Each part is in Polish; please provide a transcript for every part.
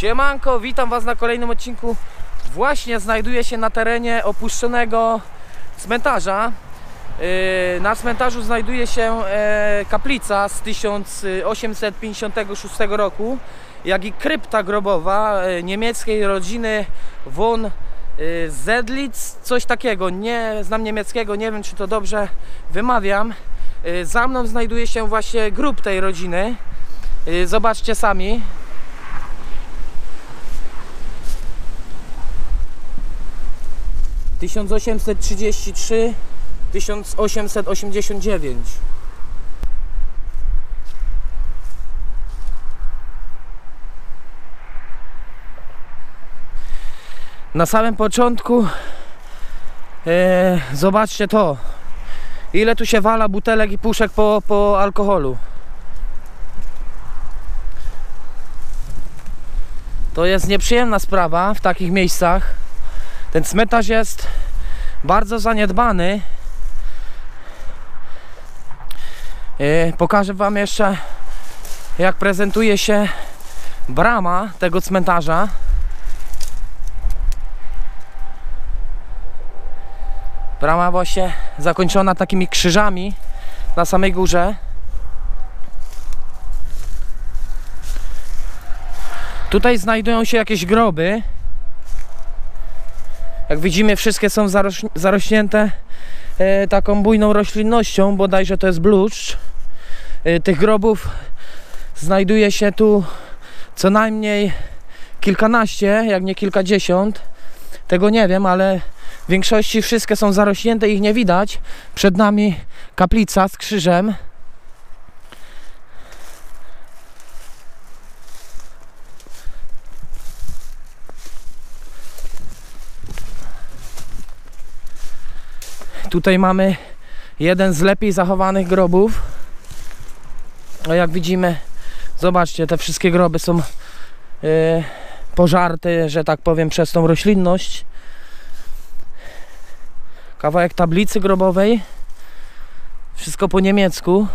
Siemanko, witam Was na kolejnym odcinku. Właśnie znajduję się na terenie opuszczonego cmentarza. Na cmentarzu znajduje się kaplica z 1856 roku, jak i krypta grobowa niemieckiej rodziny von Zedlitz, coś takiego. Nie znam niemieckiego, nie wiem, czy to dobrze wymawiam. Za mną znajduje się właśnie grób tej rodziny. Zobaczcie sami. - 1833-1889. Na samym początku zobaczcie to, ile tu się wala butelek i puszek po alkoholu. To jest nieprzyjemna sprawa w takich miejscach. Ten cmentarz jest bardzo zaniedbany. Pokażę Wam jeszcze, jak prezentuje się brama tego cmentarza. Brama właśnie zakończona takimi krzyżami na samej górze. Tutaj znajdują się jakieś groby. Jak widzimy, wszystkie są zarośnięte taką bujną roślinnością, bodajże to jest bluszcz. Tych grobów znajduje się tu co najmniej kilkanaście, jak nie kilkadziesiąt. Tego nie wiem, ale w większości wszystkie są zarośnięte, ich nie widać. Przed nami kaplica z krzyżem. Tutaj mamy jeden z lepiej zachowanych grobów. Jak widzimy, zobaczcie, te wszystkie groby są pożarte, że tak powiem, przez tą roślinność. Kawałek tablicy grobowej. Wszystko po niemiecku.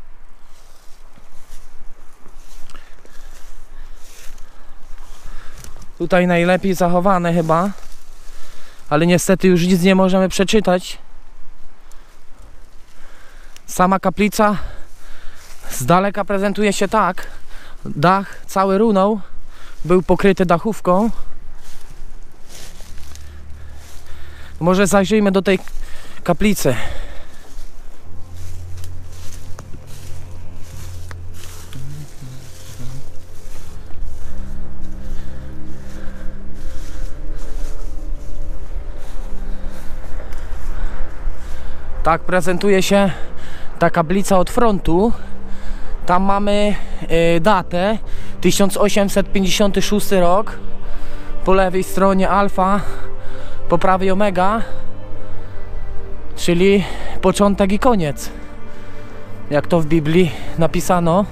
Tutaj najlepiej zachowane chyba. Ale niestety już nic nie możemy przeczytać. Sama kaplica z daleka prezentuje się tak. Dach cały runął, był pokryty dachówką. Może zajrzyjmy do tej kaplicy. Tak prezentuje się ta kaplica od frontu. Tam mamy datę 1856 rok. Po lewej stronie alfa, po prawej omega, czyli początek i koniec, jak to w Biblii napisano.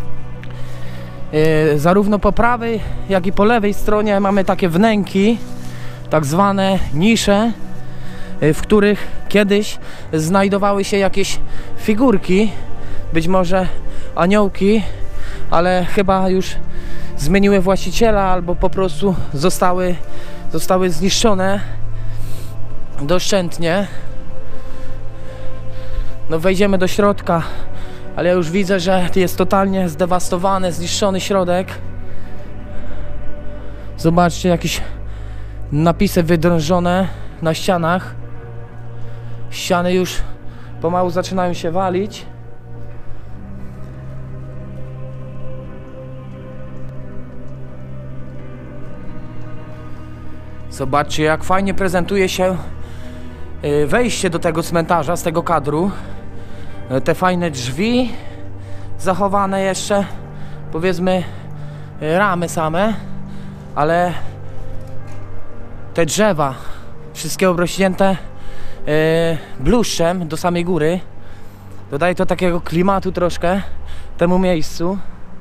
Zarówno po prawej, jak i po lewej stronie mamy takie wnęki, tak zwane nisze, w których kiedyś znajdowały się jakieś figurki, być może aniołki, ale chyba już zmieniły właściciela albo po prostu zostały zniszczone doszczętnie. No, wejdziemy do środka, ale ja już widzę, że jest totalnie zdewastowany, zniszczony środek. Zobaczcie, jakieś napisy wydrążone na ścianach. Ściany już pomału zaczynają się walić. Zobaczcie, jak fajnie prezentuje się wejście do tego cmentarza z tego kadru. Te fajne drzwi zachowane jeszcze, powiedzmy, ramy same, ale te drzewa wszystkie obrośnięte bluszczem do samej góry. Dodaje to takiego klimatu troszkę temu miejscu.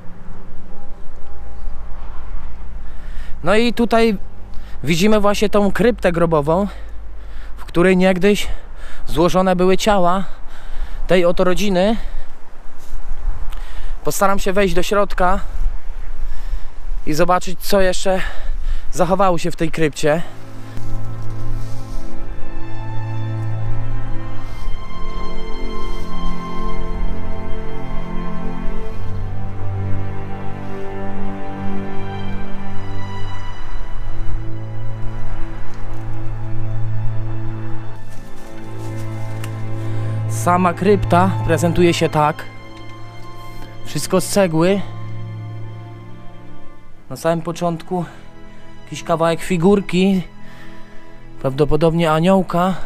No i tutaj widzimy właśnie tą kryptę grobową, w której niegdyś złożone były ciała tej oto rodziny. Postaram się wejść do środka. i zobaczyć, co jeszcze zachowało się w tej krypcie. Sama krypta prezentuje się tak. Wszystko z cegły. Na samym początku jakiś kawałek figurki, prawdopodobnie aniołka.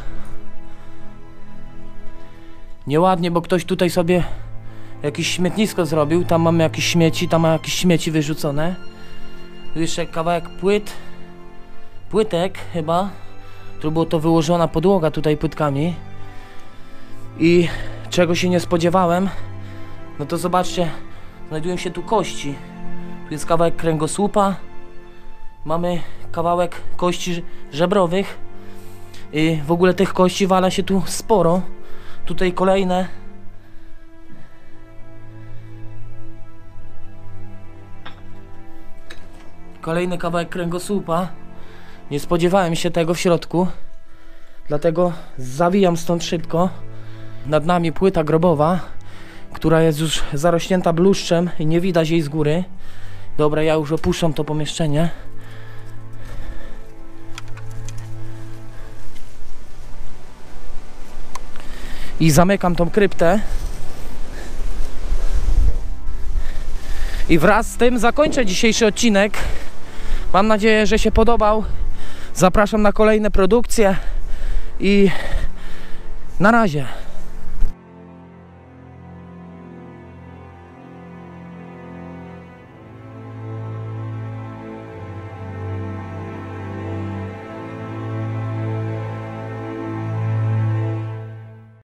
Nieładnie, bo ktoś tutaj sobie jakieś śmietnisko zrobił. Tam mamy jakieś śmieci, tam ma jakieś śmieci wyrzucone. Tu jeszcze kawałek płytek chyba. Tu było to wyłożona podłoga tutaj płytkami. I czego się nie spodziewałem, no to zobaczcie, znajdują się tu kości. Tu jest kawałek kręgosłupa, mamy kawałek kości żebrowych i w ogóle tych kości wala się tu sporo. Tutaj kolejny kawałek kręgosłupa. Nie spodziewałem się tego w środku, dlatego zawijam stąd szybko. Nad nami płyta grobowa, która jest już zarośnięta bluszczem i nie widać jej z góry. Dobra, ja już opuszczam to pomieszczenie. I zamykam tą kryptę. I wraz z tym zakończę dzisiejszy odcinek. Mam nadzieję, że się podobał. Zapraszam na kolejne produkcje i na razie.